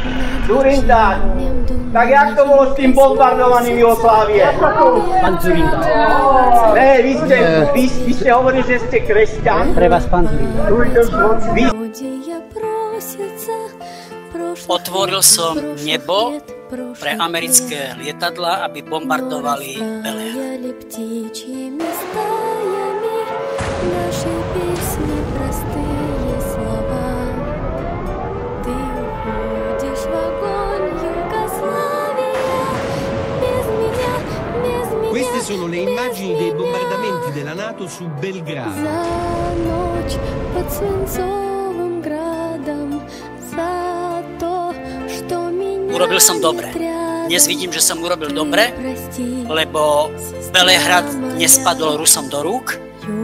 Zurindán, tak jak to bolo s tým bombardovaním Jugoslávie? Pán Zurindán. Ne, vy ste hovorili, že ste kresťan. Pre vás pán Zurindán. Otvoril som nebo pre americké lietadlá, aby bombardovali Belehrad. Queste sono le immagini dei bombardamenti della NATO su Belgrado. Urobil som dobre. Dnes vidím, že som urobil dobre, lebo Belehrad nespadol Rusom do rúk.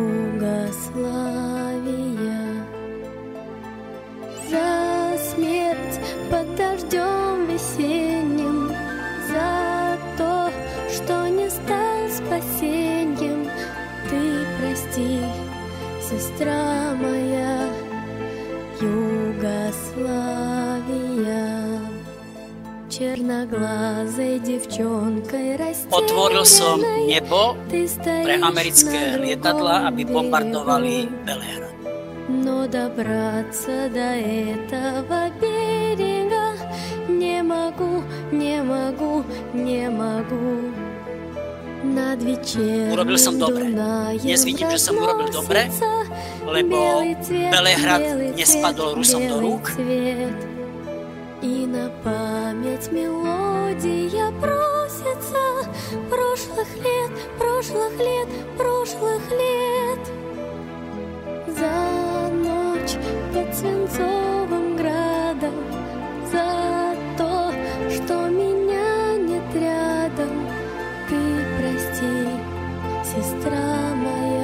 Сестра моя, Югославия, черноглазой девчонкой растет. Otvoril som nebo pre americké lietadlá, aby bombardovali Belehrad. Но добраться до этого берега не могу, не могу, не могу. Urobil som dobre. Dnes vidím, že som urobil dobre, lebo Belehrad nespadol Rusom do rúk. И на память мелодия просится прошлых лет, прошлых лет, прошлых лет. За ночь под свинцовым градом, за то, что меня нет рядом. Ты прости, сестра моя.